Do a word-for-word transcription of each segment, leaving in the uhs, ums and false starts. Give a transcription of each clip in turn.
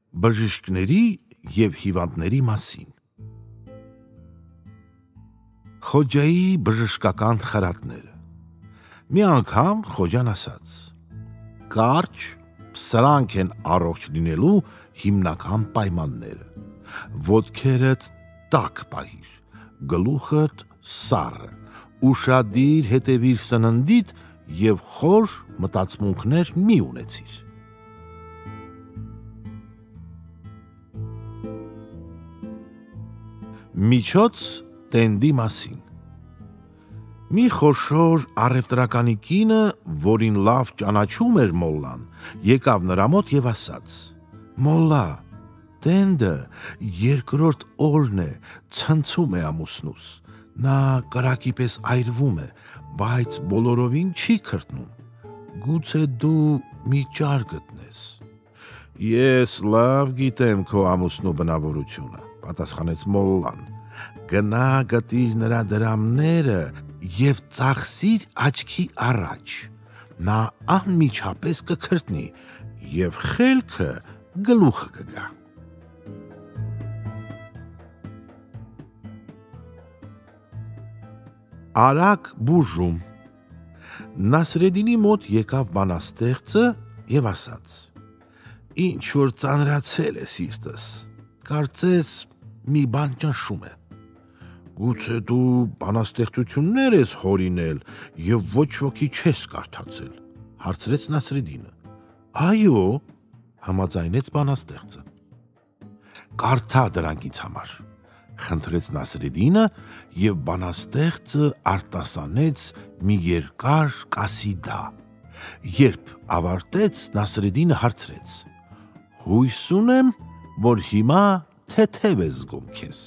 Բժիշկների և հիվանդների մասին։ Խոջայի բժշկական խրատները։ Մի անգամ Խոջան ասաց. կարճ, սրանք են առողջ լինելու հիմնական պայմանները։ Ոտքերդ տաք պահիր, գլուխդ սառը, ուշադիր հետևիր սննդիդ և խոր մտածմունքներ մի ունեցիր։ Միջոց տենդի մասին։ Մի խոշոր առևտրականի կինը, որին լավ ճանաչում էր մոլլան, եկավ նրա մոտ և ասաց. Մոլլա, տենդը երկրորդ օրն է, ցնցում է ամուսնուս, նա կրակի պես այրվում է, բայց բոլորովին չի քրտնում, գուցե դու մի ճար գտնես։ Ես լավ գիտեմ քո ամուսնու բնավորությունը, պատասխանեց մոլլան, գնա գտիր նրա դրամները և ծախսիր աչքի առաջ, նա անմիջապես կքրտնի և խելքը գլուխը կգա։ Արագ բուժում։ Նասրեդինի մոտ եկավ բանաստեղծը և ասաց. Ինչ որ ծանրացել է սիրտս, կարծես մի բան ճնշում է։ Գուցե դու բանաստեղծություններ ես հորինել և ոչ ոքի չես կարդացել, հարցրեց Նասրեդինը։ Այո, համաձայնեց բանաստեղծը։ Կարդա դրանք ինձ համար, խնդրեց Նասրեդինը և բանաստեղծը արտասանեց մի երկար կասիդա։ Երբ ավարտեց, Նասրեդինը հարցրեց. Հույս ունեմ, որ հիմա թեթև ես զգում քեզ։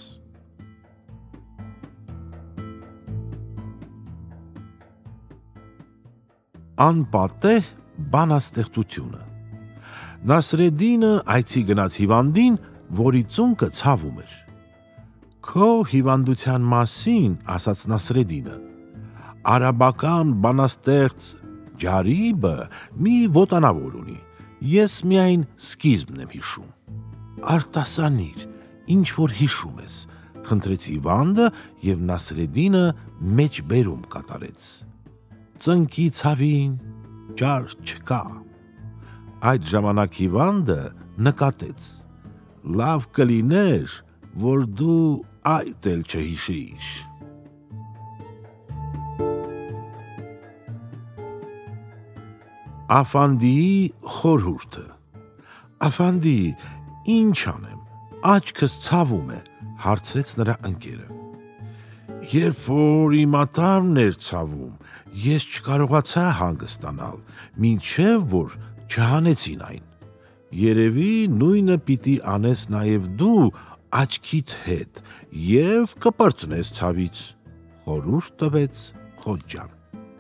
Անպատեհ բանաստեղծությունը։ Նասրեդինը այցի գնաց հիվանդին, որի ծունկը ցավում էր։ Քո հիվանդության մասին, ասաց Նասրեդինը, արաբական բանաստեղծ Ջարիբը մի ոտանավոր ունի, ես միայն սկիզբն եմ հիշում։ Արտասանիր, ինչ որ հիշում ես, խնդրեց հիվանդը և Նասրեդինը մեջբերում կատարեց։ Ծնկի ցավին ջար չկա։ Այդ ժամանակ հիվանդը նկատեց. լավ կլիներ, որ դու այդ էլ չհիշեիր։ Աֆանդիի խորհուրդը։ Աֆանդի, ինչ անեմ, աչքս ցավում է, հարցրեց նրա ընկերը։ Երբ որ իմ ատամն էր ցավում, ես չկարողացա հանգստանալ, մինչև որ չհանեցին այն։ Երևի նույնը պիտի անես նաև դու աչքիդ հետ և կպրծնես ցավից, խորհուրդ տվեց Խոջան։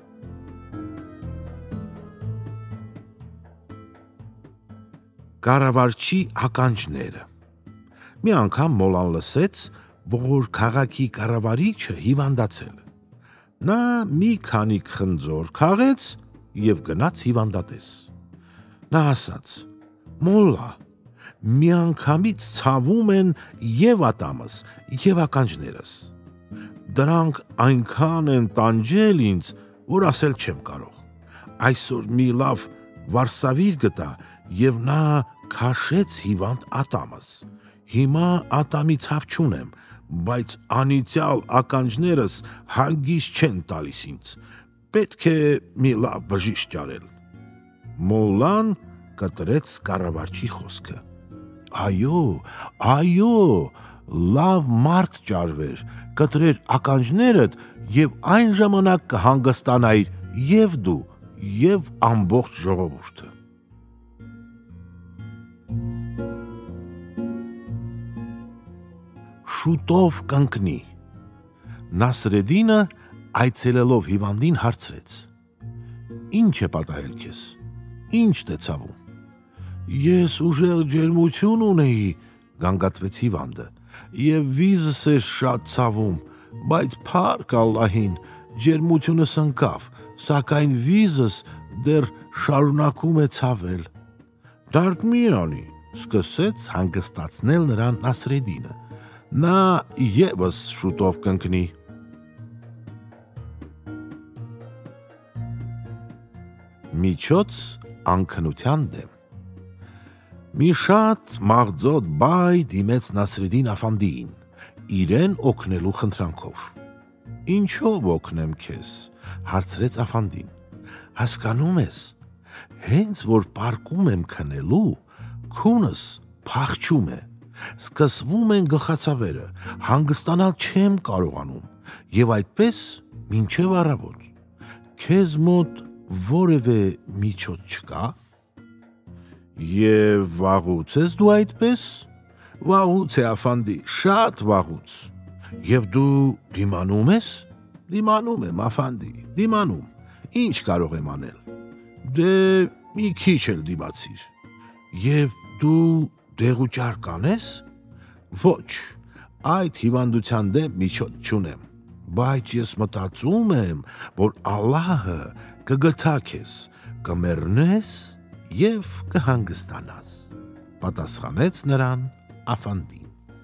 Կառավարչի ականջները։ Մի անգամ մոլլան լսեց, որ քաղաքի կառավարիչը հիվանդացել է։ Նա մի քանի խնձոր քաղեց և գնաց հիվանդատես։ Նա ասաց. Մոլլա, միանգամից ցավում են և ատամս, և ականջներս։ Դրանք այնքան են տանջել ինձ, որ ասել չեմ կարող։ Այսօր մի լավ վարսավիր գտա և նա քաշեց հիվանդ ատամս։ Հիմա ատամի ցավ չունեմ, բայց անիծյալ ականջներս հանգիստ չեն տալիս ինձ, պետք է մի լավ բժիշկ ճարել։ Մոլլան կտրեց կառավարչի խոսքը։ Այո, այո, լավ մարդ ճարվեր, կտրեր ականջներդ և այն ժամանակ կհանգստանայիր և դու, և ամբողջ ժողովուրդը։ Շուտով կընկնի։ Նասրեդինը այցելելով հիվանդին հարցրեց. Ինչ է պատահել քեզ, ինչդ է ցավում։ Ես ուժեղ ջերմություն ունեի, գանգատվեց հիվանդը, և վիզս էր շատ ցավում, բայց փառք Ալլահին, ջերմությունս ընկավ, սակայն վիզս դեռ շարունակում է ցավել։ Դարդ մի անի, սկսեց հանգստացնել նրան Նասրեդինը։ Նա ևս շուտով կընկնի։ Միջոց անքնության դեմ։ Մի շատ մաղձոտ բայ դիմեց Նասրեդին Աֆանդիին, իրեն օգնելու խնդրանքով։ Ինչով օգնեմ քեզ, հարցրեց Աֆանդին։ Հասկանում ես, հենց որ պարկում եմ քնելու, քունս փախչում է, սկսվում են գլխացավերը, հանգստանալ չեմ կարողանում, եւ այդպես մինչև առավոտ։ Քեզ մոտ որևէ միջոց չկա։ Եվ վաղուց ես դու այդպես։ Վաղուց է Աֆանդի, շատ վաղուց։ Եվ դու դիմանում ես։ Դիմանում եմ Աֆանդի, դիմանում։ Ինչ կարող եմ անել։ Դե մի քիչ էլ դիմացիր։ Եվ դու դեղուճար կանես։ Ոչ, այդ հիվանդության դեմ միջոց չունեմ, բայց ես մտածում եմ, որ Ալլահը կգթա քեզ, կմեռնես եւ կհանգստանաս, պատասխանեց նրան Աֆանդին։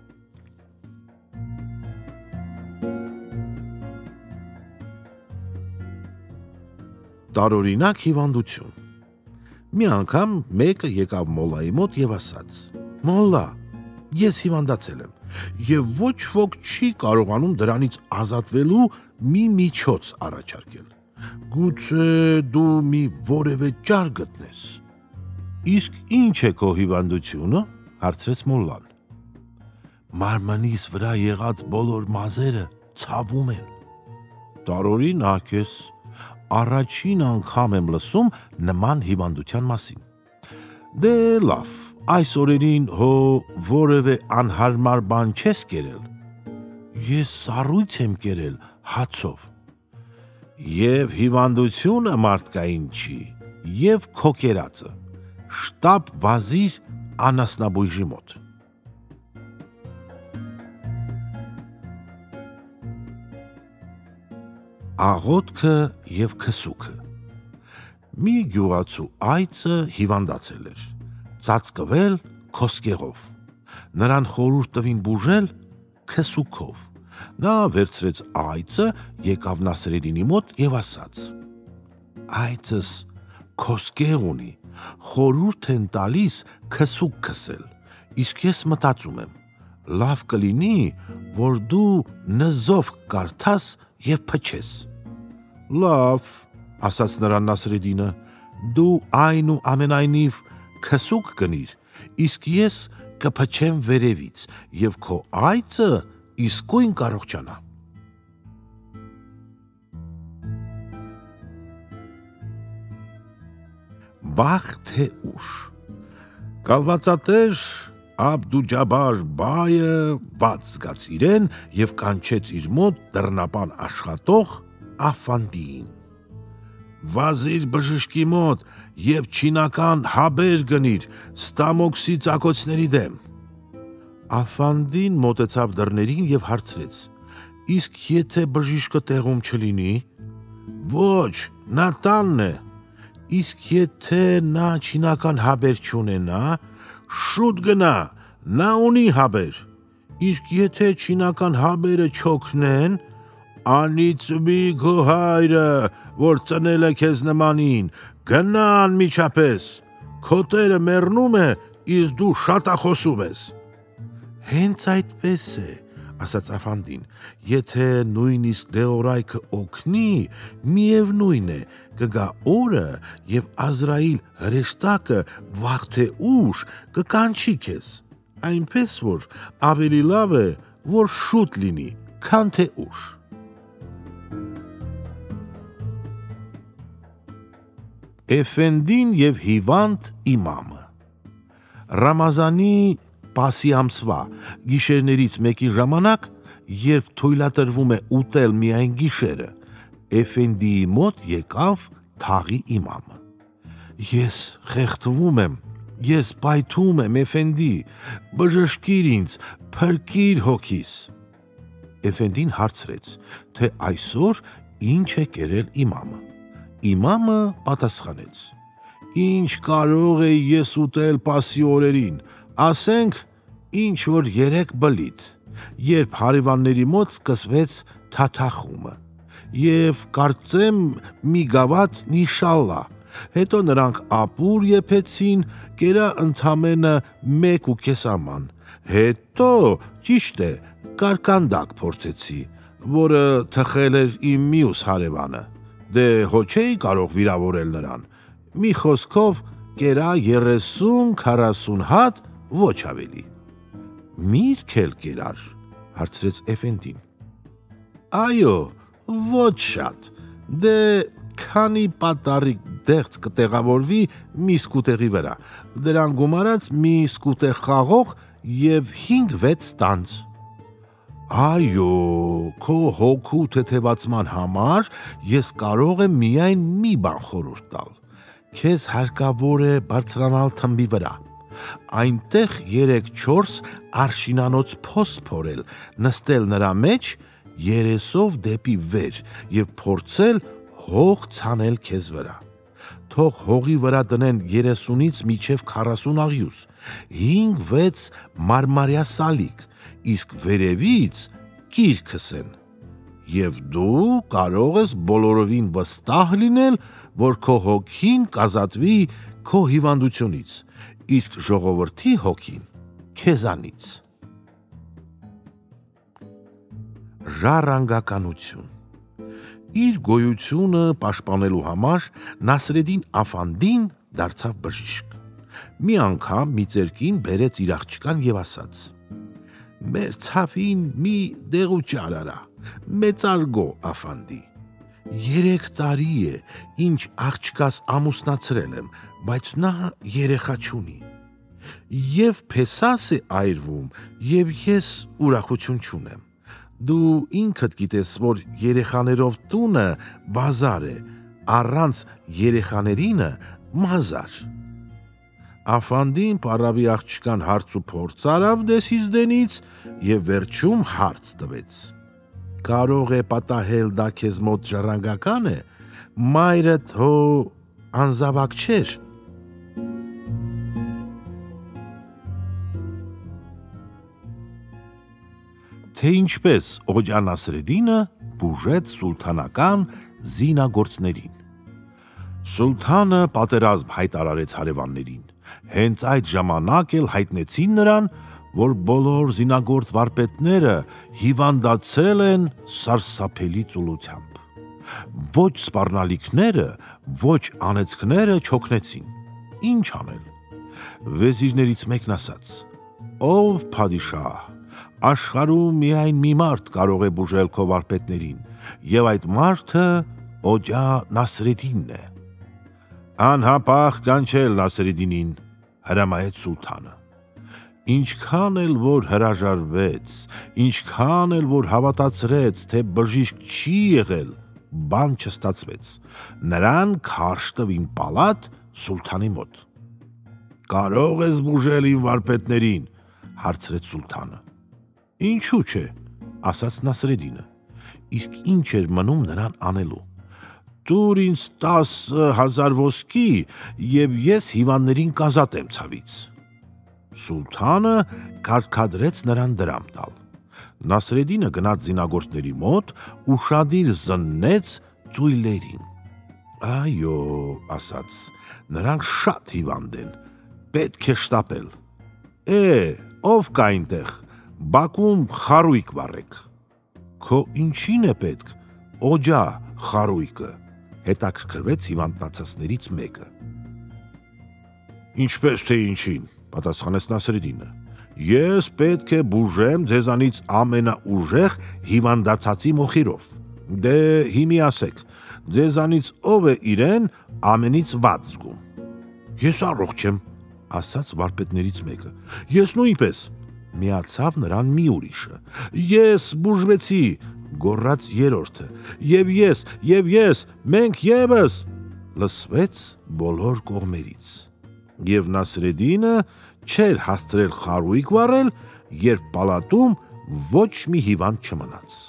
Տարօրինակ հիվանդություն։ Մի անգամ մեկը եկավ մոլայի մոտ եւ ասաց. Մոլլա, ես հիվանդացել եմ եւ ոչ ոք չի կարողանում դրանից ազատվելու մի միջոց առաջարկել։ Գուցե դու մի որևէ ճար գտնես։ Իսկ ինչ է քո հիվանդությունը, հարցրեց մոլլան։ Մարմնիս վրա եղած բոլոր մազերը ցավում են։ Տարօրինակ ես, առաջին անգամ եմ լսում նման հիվանդության մասին։ Դե լավ, այս օրերին հո որևէ անհարմար բան չես կերել։ Ես սառույց եմ կերել հացով։ Եվ հիվանդությունը մարդկային չի, եւ քո կերածը։ Շտապ վազիր անասնաբույժի մոտ։ Աղոթքը եւ քսուքը։ Մի գյուղացու այծը հիվանդացել էր, ծածկվել քոսկեղով։ Նրան խորհուրդ տվին բուժել քսուքով։ Նա վերցրեց այծը, եկավ Նասրեդինի մոտ եւ ասաց. Այծս քոսկեղ ունի, խորհուրդ են տալիս քսուք քսել, իսկ ես մտածում եմ, լավ կլինի, որ դու նզով կարդաս եւ փչես։ Լավ, ասաց նրան Նասրեդինը, դու այն ու ամենայնիվ քսուք կնիր, իսկ ես կփչեմ վերևից եւ քո այծը իսկույն կարողանա։ Բախ թե ուշ։ Կալվածատեր Աբդուջաբար բայը բաց զգաց իրեն եւ կանչեց իր մոտ դռնապան աշխատող Աֆանդիին։ Վազիր բժշկի մոտ եւ չինական հաբեր գնիր ստամոքսի ծակոցների դեմ։ Աֆանդին մոտեցավ դռներին եւ հարցրեց. Իսկ եթե բժիշկը տեղում չլինի։ Ոչ, նա տանն է։ Իսկ եթե նա չինական հաբեր չունենա, շուտ գնա, նա ունի հաբեր։ Իսկ եթե չինական հաբերը չօգնեն, անիծվի քո հայրը, որ ծնել է քեզ նմանին, գնա անմիջապես, քո տերը մեռնում է, իսկ դու շատախոսում ես։ Հենց այդպես է, ասաց Աֆանդին, եթե նույնիսկ դեղորայքը օգնի, միևնույն է, կգա օրը եւ Ազրայիլ հրեշտակը վաղ թե ուշ կկանչի քեզ, այնպես որ ավելի լավ է, որ շուտ լինի, քան թե ուշ։ Էֆենդին եւ հիվանդ իմամը։ Ռամազանի Պասի ամսվա գիշերներից մեկի ժամանակ, երբ թույլատրվում է ուտել միայն գիշերը, Էֆենդիի մոտ եկավ թաղի իմամը։ Ես խեղդվում եմ, ես պայթում եմ, Էֆենդի, բժշկիր ինձ, փրկիր հոգիս։ Էֆենդին հարցրեց, թե այսօր ինչ է կերել իմամը։ Իմամը պատասխանեց. Ինչ կարող էի ես ուտել Պասի օրերին, ասենք ինչ որ երեք բլիթ, երբ հարևանների մոտ սկսվեց թաթախումը, և կարծեմ մի գավաթ նիշալլա, հետո նրանք ապուր եփեցին, կերա ընդամենը մեկ ու կես աման, հետո, ճիշտ է, կարկանդակ փորձեցի, որը թխել էր իմ մյուս հարևանը, դե հո չէի կարող վիրավորել նրան, մի խոսքով կերա երեսուն քառասուն հատ, ոչ ավելի։ Միրգ էլ կերար, հարցրեց Էֆենդին։ Այո, ոչ շատ, դե քանի պատառիկ դեղց կտեղավորվի մի սկուտեղի վրա, դրան գումարած մի սկուտեղ խաղող և հինգ-վեց տանձ։ Այո, քո հոգու թեթևացման համար ես կարող եմ միայն մի բան խորհուրդ տալ, քեզ հարկավոր է բարձրանալ թմբի վրա, այնտեղ երեք-չորս արշինանոց փոստ փորել, նստել նրա մեջ, երեսով դեպի վեր և փորձել հող ցանել քեզ վրա, թող հողի վրա դնեն երեսունից մինչև քառասուն աղյուս, հինգ-վեց մարմարյա սալիկ, իսկ վերևից կիր քսեն, և դու կարող ես բոլորովին վստահ լինել, որ քո հոգին կազատվի քո հիվանդությունից, իսկ ժողովրդի հոգին քեզանից։ Ժառանգականություն։ Իր գոյությունը պաշտպանելու համար Նասրեդին Աֆանդին դարձավ բժիշկ։ Մի անգամ մի ծերկին բերեց իր աղջկան և ասաց. մեր ցավին մի դեղուճար արա, մեծարգո Աֆանդի, երեք տարի է, ինչ աղջկաս ամուսնացրել եմ, բայց նա երեխա չունի, և փեսաս է այրվում, և ես ուրախություն չունեմ, դու ինքդ գիտես, որ երեխաներով տունը բազար է, առանց երեխաներինը մազար։ Աֆանդին պարավի աղջկան հարց ու փորձ արավ դեսից դենից և վերջում հարց տվեց. կարող է պատահել դա քեզ մոտ ժառանգական է, մայրդ հո անզավակ չէր։ Թե ինչպես Օջա Նասրեդինը բուժեց սուլթանական զինագործներին։ Սուլթանը պատերազմ հայտարարեց հարևաններին, հենց այդ ժամանակ էլ հայտնեցին նրան, որ բոլոր զինագործ վարպետները հիվանդացել են սարսափելի ծուլությամբ։ Ոչ սպառնալիքները, ոչ անեծքները չօգնեցին։ Ինչ անել։ Վեզիրներից մեկն ասաց. ով փադիշահ, աշխարհում միայն մի մարդ կարող է բուժել քո վարպետներին, և այդ մարդը Օջա Նասրեդինն է։ Անհապաղ կանչել Նասրեդինին, հրամայեց սուլթանը։ Ինչքան էլ որ հրաժարվեց, ինչքան էլ որ հավատացրեց, թե բժիշկ չի եղել, բան չստացվեց, նրան քարշ տվին պալատ սուլթանի մոտ։ Կարո՞ղ ես բուժել իմ վարպետներին, հարցրեց սուլթանը։ Ինչու՞ չէ, ասաց Նասրեդինը, իսկ ինչ էր մնում նրան անելու։ Տուր ինձ տասը հազար ոսկի, և ես հիվանդներին կազատեմ ցավից։ Սուլթանը կարգադրեց նրան դրամ տալ։ Նասրեդինը գնաց զինագործների մոտ, ուշադիր զննեց ծույլերին։ Այո, ասաց, նրանք շատ հիվանդ են, պետք է շտապել։ Է, ով կա այնտեղ, բակում խարույկ վառեք։ Քո ինչին է պետք, Օջա խարույկը, հետաքրքրվեց հիվանդացածներից մեկը։ Ինչպես թե ինչին, պատասխանեց Նասրեդինը, ես պետք է բուժեմ ձեզանից ամենաուժեղ հիվանդացածի մոխիրով։ Դե հիմի ասեք, ձեզանից ով է իրեն ամենից վատ զգում։ Ես առողջ եմ, ասաց վարպետներից մեկը։ Ես նույնպես, միացավ նրան մի ուրիշը։ Ես բուժվեցի, գոռաց երրորդը, և ես, և ես, մենք ևս, լսվեց բոլոր կողմերից։ Եվ Նասրեդինը չէր հասցրել խարույկ վառել, երբ պալատում ոչ մի հիվանդ չմնաց։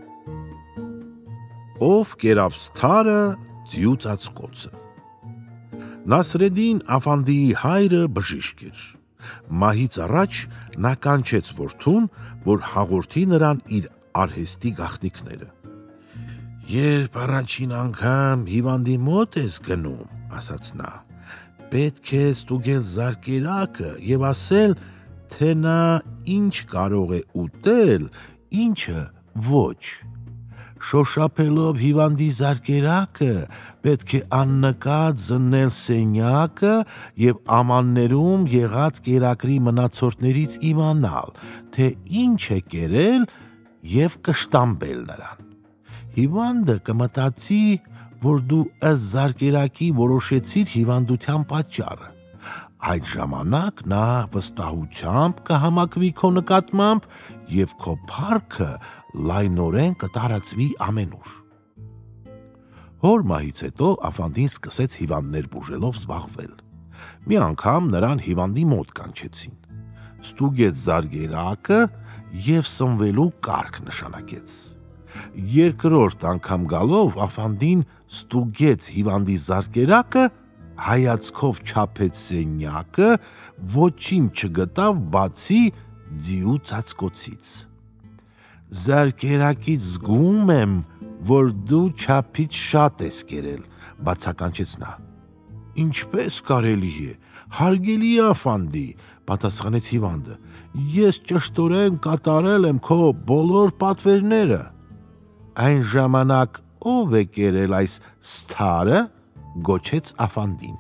Ով կերավ սթարը, ձյուծած կոցը։ Նասրեդին Աֆանդիի հայրը բժիշկ էր։ Մահից առաջ նա կանչեց որդուն, որ հաղորդի նրան իր արհեստի գաղտնիքները։ Երբ առաջին անգամ հիվանդի մոտ ես գնում, ասաց նա, պետք է ստուգել զարկերակը և ասել, թե նա ինչ կարող է ուտել, ինչը ոչ։ Շոշափելով հիվանդի զարկերակը, պետք է աննկատ զննել սենյակը և ամաններում եղած կերակրի մնացորդներից իմանալ, թե ինչ է կերել և կշտամբել նրան։ Հիվանդը կմտածի, որ դու ըստ զարկերակի որոշեցիր հիվանդության պատճառը։ Այդ ժամանակ նա վստահությամբ կհամակվի քո նկատմամբ և քո փառքը լայնորեն կտարածվի ամենուր։ Հոր մահից հետո Աֆանդին սկսեց հիվանդներ բուժելով զբաղվել։ Մի անգամ նրան հիվանդի մոտ կանչեցին։ Ստուգեց զարկերակը և սնվելու կարգ նշանակեց։ Երկրորդ անգամ գալով Աֆանդին ստուգեց հիվանդի զարկերակը, հայացքով չափեց սենյակը, ոչինչ չգտավ բացի ձիու ծածկոցից։ Զարկերակից զգում եմ, որ դու չափից շատ ես կերել, բացականչեց նա։ Ինչպես կարելի է, հարգելի Աֆանդի, պատասխանեց հիվանդը, ես ճշտորեն կատարել եմ քո բոլոր պատվերները։ Այն ժամանակ ով է կերել այս սթարը, գոչեց Աֆանդին։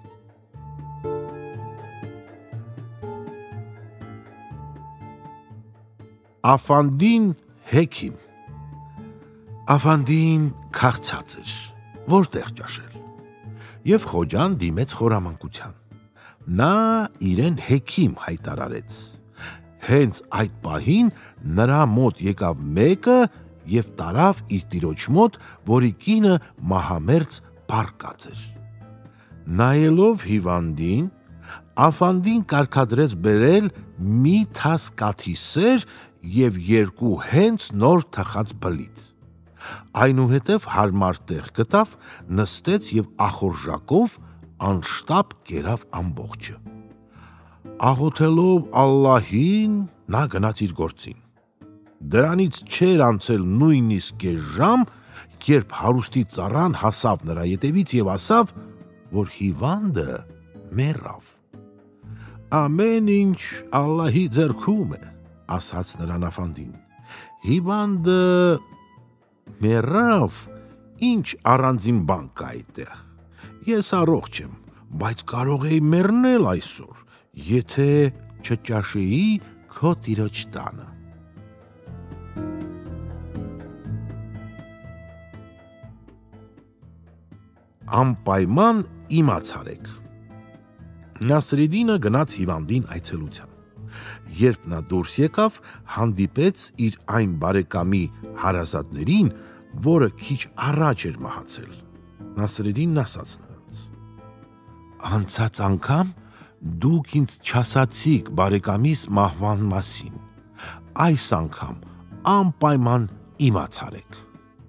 Աֆանդին հեքիմ։ Աֆանդին քաղցած էր, որտեղ ճաշել, և Խոջան դիմեց խորամանկության։ Նա իրեն հեքիմ հայտարարեց։ Հենց այդ պահին նրա մոտ եկավ մեկը և տարավ իր տիրոջ մոտ, որի կինը մահամերձ պառկած էր։ Նայելով հիվանդին, Աֆանդին կարգադրեց բերել մի թաս կաթի սեր և երկու հենց նոր թխած բլիթ։ Այնուհետև հարմար տեղ գտավ, նստեց և ախորժակով անշտապ կերավ ամբողջը։ Աղոթելով Ալլահին, նա գնաց իր գործին։ Դրանից չէր անցել նույնիսկ կես ժամ, երբ հարուստի ծառան հասավ նրա ետևից և ասավ, որ հիվանդը մեռավ։ Ամեն ինչ Ալլահի ձեռքում է, ասաց նրան Աֆանդին։ Հիվանդը մեռավ, ինչ առանձին բան կա այդտեղ։ Ես առողջ եմ, բայց կարող էի մեռնել այսօր, եթե չճաշեի քո տիրոջ տանը։ Անպայման իմացարեք։ Նասրեդինը գնաց հիվանդին այցելության։ Երբ նա դուրս եկավ, հանդիպեց իր այն բարեկամի հարազատներին, որը քիչ առաջ էր մահացել։ Նասրեդինն ասաց նրանց. Անցած անգամ դուք ինձ չասացիք բարեկամիս մահվան մասին։ Այս անգամ անպայման իմացարեք։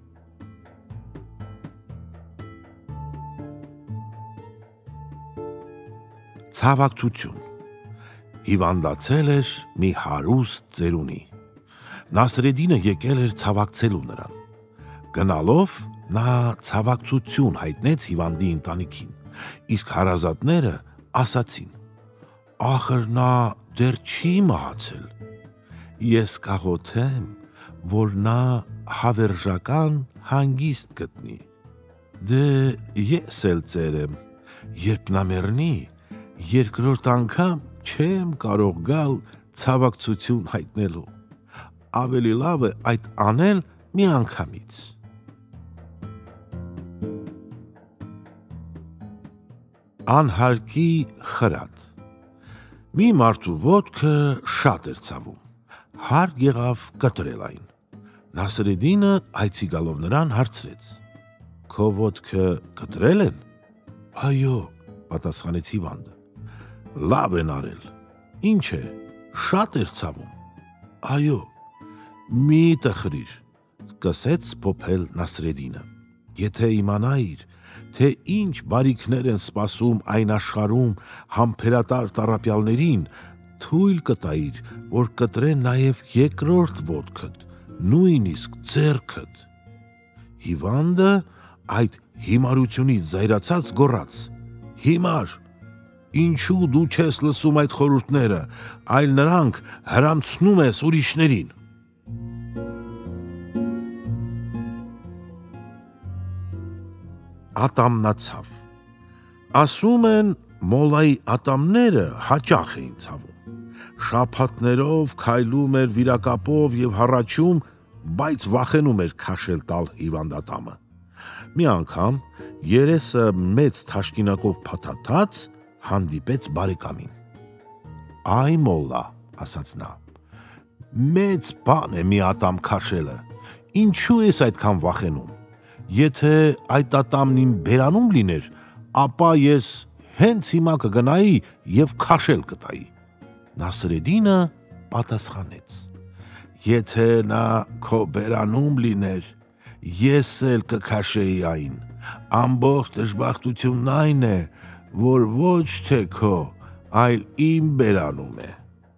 Ցավակցություն։ Հիվանդացել էր մի հարուստ ծերունի։ Նասրեդինը եկել էր ցավակցելու նրան։ Գնալով նա ցավակցություն հայտնեց հիվանդի ընտանիքին, իսկ հարազատները ասացին. Ախր նա դեռ չի մահացել։ Ես կաղոթեմ, որ նա հավերժական հանգիստ գտնի։ Դե ես էլ ծեր եմ, երբ նա մեռնի, երկրորդ անգամ չեմ կարող գալ ցավակցություն հայտնելու։ Ավելի լավ է այդ անել մի անգամից։ Անհարկի խրատ։ Մի մարդու ոտքը շատ էր ցավում, հարկ եղավ կտրել այն։ Նասրեդինը այցի գալով նրան հարցրեց. Քո ոտքը կտրել են։ Այո, պատասխանեց հիվանդը։ Լավ են արել։ Ինչ է, շատ էր ցավում։ Այո, մի տխրիր, սկսեց փոփել Նասրեդինը։ Եթե իմանայիր, թե ինչ բարիքներ են սպասում այն աշխարհում համբերատար տառապյալներին, թույլ կտայիր, որ կտրեն նաև երկրորդ ոտքդ, նույնիսկ ձեռքդ։ Հիվանդը այդ հիմարությունից զայրացած գոռաց. «Հիմար, ինչու դու չես լսում այդ խորհուրդները, այլ նրանք հրամցնում ես ուրիշներին»։ Ատամնացավ։ Ասում են, մոլայի ատամները հաճախ էին ցավում։ Շաբաթներով քայլում էր վիրակապով և հառաչում, բայց վախենում էր քաշել տալ հիվանդատամը։ Մի անգամ երեսը մեծ թաշկինակով փաթաթած հանդիպեց բարեկամին։ «Այ մոլլա», ասաց նա, «մեծ բան է մի ատամ քաշելը, ինչու ես այդքան վախենում։ Եթե այդ ատամն իմ բերանում լիներ, ապա ես հենց հիմա կգնայի և քաշել կտայի»։ Նասրեդինը պատասխանեց. «Եթե նա քո բերանում լիներ, ես էլ կքաշեի այն, ամբողջ դժբախտությունն այն է, որ ոչ թե քո, այլ իմ բերանում է»։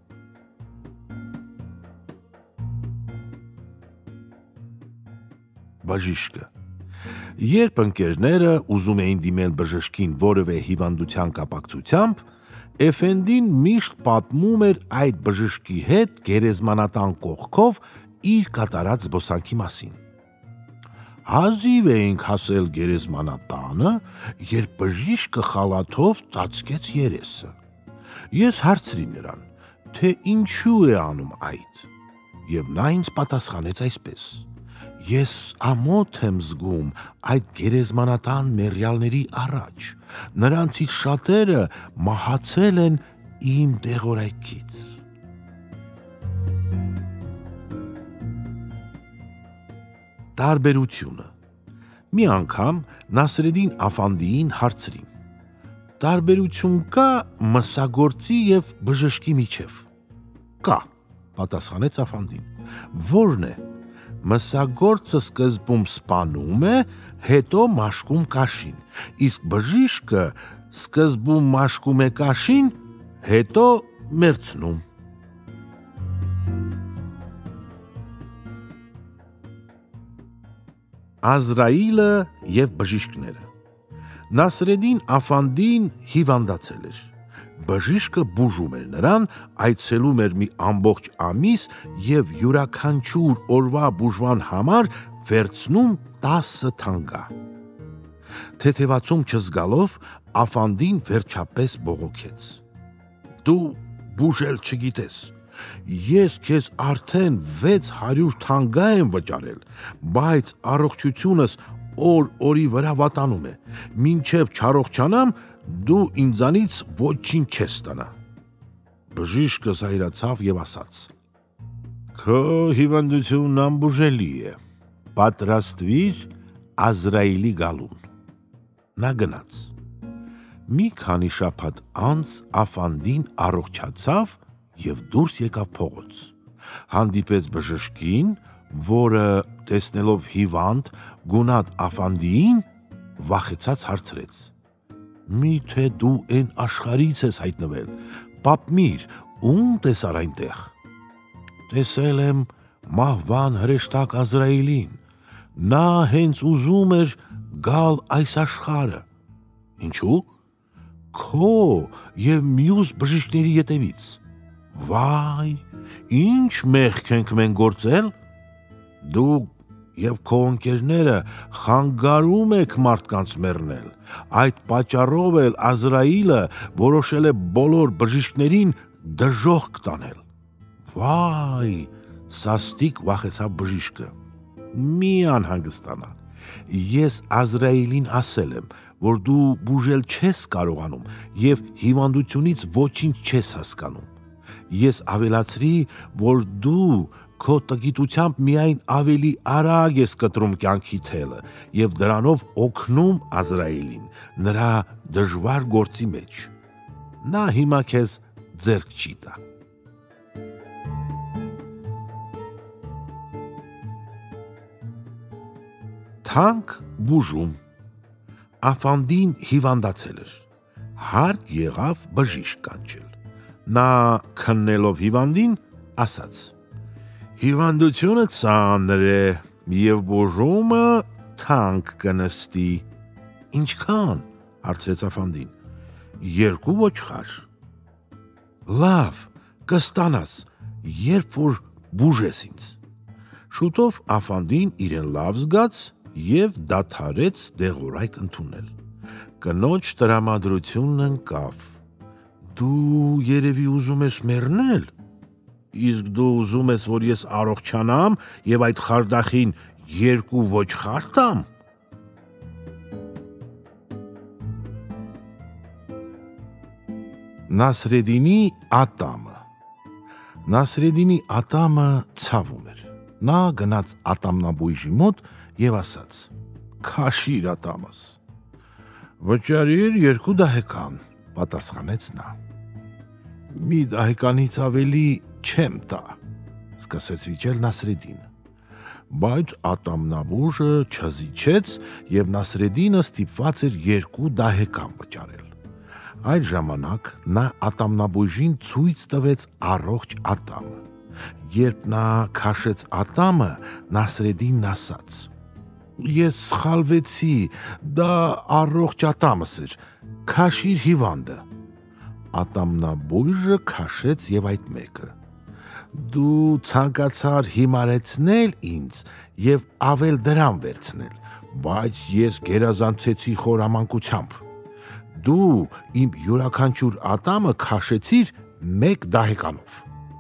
Բժիշկը։ Երբ ընկերները ուզում էին դիմել բժշկին որևէ հիվանդության կապակցությամբ, Էֆենդին միշտ պատմում էր այդ բժշկի հետ գերեզմանատան կողքով իր կատարած զբոսանքի մասին։ Հազիվ էինք հասել գերեզմանատանը, երբ բժիշկը խալաթով ծածկեց երեսը։ Ես հարցրի նրան, թե ինչու է անում այդ, և նա ինձ պատասխանեց այսպես. «Ես ամոթ եմ զգում այդ գերեզմանատան մեռյալների առաջ, նրանցից շատերը մահացել են իմ դեղորայքից»։ Տարբերությունը։ Մի անգամ Նասրեդին Աֆանդիին հարցրին. «Տարբերություն կա մսագործի և բժշկի միջև»։ «Կա», պատասխանեց Աֆանդին։ «Ո՞րն է»։ «Մսագործը սկզբում սպանում է, հետո մաշկում կաշին, իսկ բժիշկը սկզբում մաշկում է կաշին, հետո մերձնում»։ Ազրայիլը և բժիշկները։ Նասրեդին Աֆանդին հիվանդացել էր։ Բժիշկը բուժում էր նրան, այցելում էր մի ամբողջ ամիս և յուրաքանչյուր օրվա բուժման համար վերցնում տասը թանգա։ Թեթևացում չզգալով Աֆանդին վերջապես բողոքեց. «Դու բուժել չգիտես, ես քեզ արդեն վեց հարյուր թանգա եմ վճարել, բայց առողջությունս օր-օրի վրա վատանում է, մինչև չառողջանամ, դու ինձանից ոչինչ չես ստանա»։ Բժիշկը զայրացավ և ասաց. «Քո հիվանդությունն անբուժելի է, պատրաստվիր Ազրայիլի գալուն»։ Նա գնաց։ Մի քանի շաբաթ անց Աֆանդին առողջացավ և դուրս եկավ փողոց։ Հանդիպեց բժշկին, որը, տեսնելով հիվանդ, գունատ Աֆանդիին, վախեցած հարցրեց. «Մի՞թե դու էն աշխարհից ես հայտնվել, պատմիր, ո՞ւմ տեսար այնտեղ»։ «Տեսել եմ մահվան հրեշտակ Ազրայիլին, նա հենց ուզում էր գալ այս աշխարհը»։ «Ինչու»։ «Քո և մյուս բժիշկների ետևից»։ «Վայ, ինչ մեղք ենք մենք գործել»։ «Դուք և քո ընկերները խանգարում եք մարդկանց մեռնել, այդ պատճառով էլ Ազրայիլը որոշել է բոլոր բժիշկներին դժոխք տանել»։ «Վայ», սաստիկ վախեցավ բժիշկը։ «Մի անհանգստանա, ես Ազրայիլին ասել եմ, որ դու բուժել չես կարողանում և հիվանդությունից ոչինչ չես հասկանում։ Ես ավելացրի, որ դու քո տգիտությամբ միայն ավելի արագ ես կտրում կյանքի թելը և դրանով օգնում Ազրայիլին նրա դժվար գործի մեջ։ Նա հիմա քեզ ձեռք չի տա»։ Թանկ բուժում։ Աֆանդին հիվանդացել էր, հարկ եղավ բժիշկ կանչել, նա քննելով հիվանդին ասաց. «Հիվանդությունը ծանր է և բուժումը թանկ կնստի»։ «Ինչքան»։ հարցրեց Աֆանդին։ «Երկու ոչխար»։ «Լավ, կստանաս, երբ որ բուժես ինձ»։ Շուտով Աֆանդին իրեն լավ զգաց և դադարեց դեղորայք ընդունել։ Կնոջ տրամադրությունն ընկավ. «Դու երևի ուզում ես մեռնել, իսկ դու ուզում ես, որ ես առողջանամ և այդ խարդախին երկու ոչխար տամ»։ Նասրեդինի ատամը։ Նասրեդինի ատամը ցավում էր։ Նա գնաց ատամնաբույժի մոտ և ասաց. «Քաշիր ատամս»։ «Վճարիր երկու դահեկան», պատասխանեց նա։ «Մի դահեկանից ավելի չեմ տա», սկսեց վիճել Նասրեդինը։ Բայց ատամնաբույժը չզիջեց և Նասրեդինը ստիպված էր երկու դահեկան վճարել։ Այդ ժամանակ նա ատամնաբույժին ցույց տվեց առողջ ատամը։ Երբ նա քաշեց ատամը, Նասրեդինն ասաց. «Ես սխալվեցի, դա առողջ ատամս էր, քաշիր հիվանդը»։ Ատամնաբույժը քաշեց և այդ մեկը։ «Դու ցանկացար հիմարեցնել ինձ և ավել դրամ վերցնել, բայց ես գերազանցեցի խորամանկությամբ։ Դու իմ յուրաքանչյուր ատամը քաշեցիր մեկ դահեկանով»։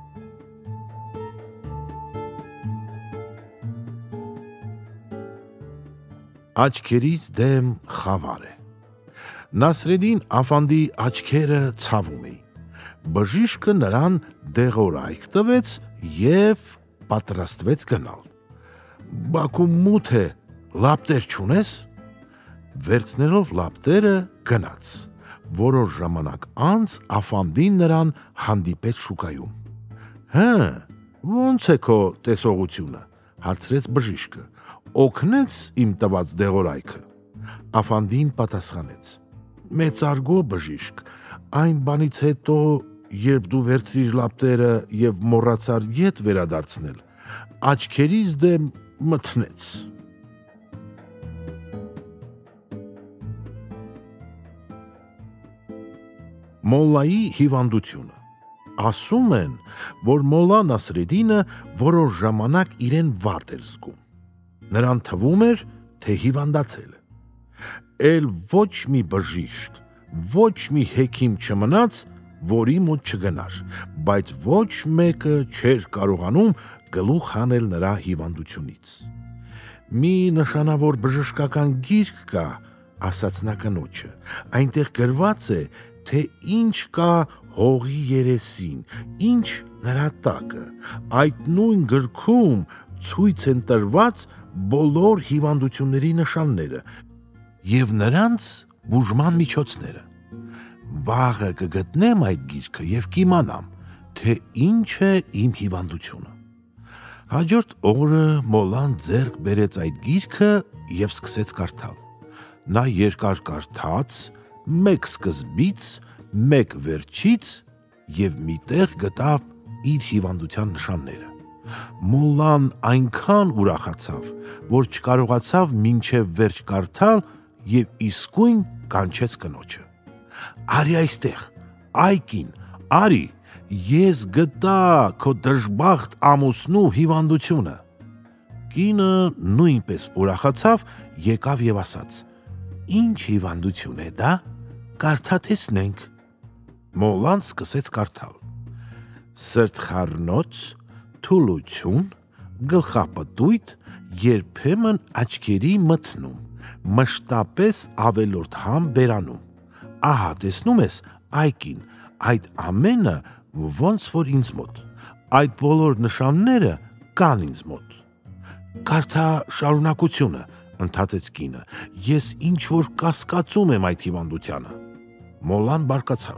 Աչքերից դեմ խավար է։ Նասրեդին Աֆանդի աչքերը ցավում էին։ Բժիշկը նրան դեղորայք տվեց և պատրաստվեց գնալ։ «Բակում մութ է, լապտեր չունես»։ Վերցնելով լապտերը գնաց։ Որոշ ժամանակ անց Աֆանդին նրան հանդիպեց շուկայում։ «Հը, ո՞նց է քո տեսողությունը», հարցրեց բժիշկը։ «Օգնեց իմ տված դեղորայքը»։ Աֆանդին պատասխանեց. «Մեծարգո բժիշկ, այն բանից հետո, երբ դու վերցրիր լապտերը և մոռացար ետ վերադարձնել, աչքերիս դեմ մթնեց»։ Մոլլայի հիվանդությունը։ Ասում են, որ մոլլա Նասրեդինը որոշ ժամանակ իրեն վատ էր զգում։ Նրան թվում էր, թե հիվանդացել է։ Էլ ոչ մի բժիշկ, ոչ մի հեքիմ չմնաց, որի մոտ չգնար, բայց ոչ մեկը չէր կարողանում գլուխ հանել նրա հիվանդությունից։ «Մի նշանավոր բժշկական գիրք կա», ասաց նա կնոջը, «այնտեղ գրված է, թե ինչ կա հողի երեսին, ինչ նրա տակը։ Այդ նույն գրքում ցույց են տրված բոլոր հիվանդությունների նշանները և նրանց բուժման միջոցները։ Վաղը կգտնեմ այդ գիրքը և կիմանամ, թե ինչ է իմ հիվանդությունը»։ Հաջորդ օրը մոլլան ձեռք բերեց այդ գիրքը և սկսեց կարդալ։ Նա երկար կարդաց, մեկ սկզբից, մեկ վերջից և մի տեղ գտավ իր հիվանդության նշանները։ Մոլլան այնքան ուրախացավ, որ չկարողացավ մինչև վերջ կարդալ և իսկույն կանչեց կնոջը. «Արի այստեղ, այ կին, արի, ես գտա քո դժբախտ ամուսնու հիվանդությունը»։ Կինը նույնպես ուրախացավ, եկավ և ասաց. «Ինչ հիվանդություն է դա, կարդա տեսնենք»։ Մոլլան սկսեց կարդալ. «Սրտխառնոց, թուլություն, գլխապտույտ, երբեմն աչքերի մթնում, մշտապես ավելորդ համ բերանում։ Ահա տեսնում ես, այ կին, այդ ամենը ոնց որ ինձ մոտ, այդ բոլոր նշանները կան ինձ մոտ»։ «Կարդա շարունակությունը», ընդհատեց կինը, «ես ինչ որ կասկածում եմ այդ հիվանդությանը»։ Մոլլան բարկացավ.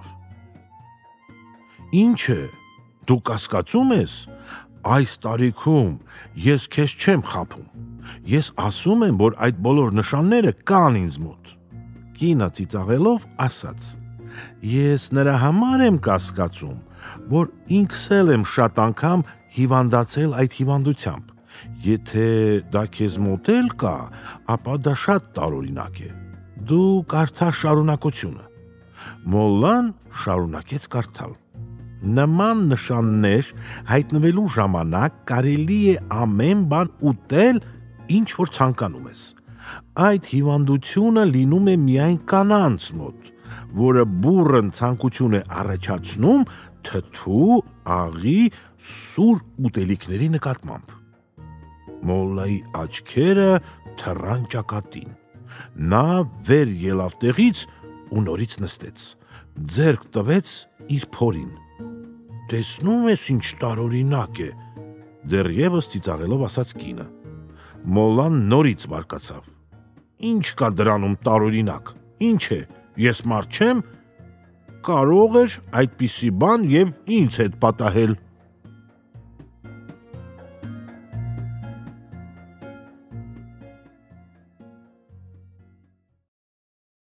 «Ինչ է, դու կասկածում ես։ Այս տարիքում ես քեզ չեմ խաբում։ Ես ասում եմ, որ այդ բոլոր նշանները կան ինձ մոտ»։ Կինը ծիծաղելով ասաց. Ես նրա համար եմ կասկածում, որ ինքս էլ եմ շատ անգամ հիվանդացել այդ հիվանդությամբ։ Եթե դա քեզ մոտ էլ կա, ապա դա շատ տարօրինակ է։ Դու կարդա շարունակությունը։ Մոլլան շարունակեց կարդալ. Նման նշաններ հայտնվելու ժամանակ կարելի է ամեն բան ուտել, ինչ որ ցանկանում ես։ Այդ հիվանդությունը լինում է միայն կանանց մոտ, որը բուռն ցանկություն է առաջացնում թթու, աղի, սուր ուտելիքների նկատմամբ։ Մոլլայի աչքերը թռան ճակատին։ Նա վեր ելավ տեղից ու նորից նստեց, ձեռք տվեց իր փորին։ Տեսնում ես ինչ տարօրինակ է, դեռևս ծիծաղելով ասաց կինը։ Մոլլան նորից բարկացավ։ Ինչ կա դրանում տարօրինակ, ինչ է, ես մարդ չեմ, կարող էր այդպիսի բան և ինձ հետ պատահել։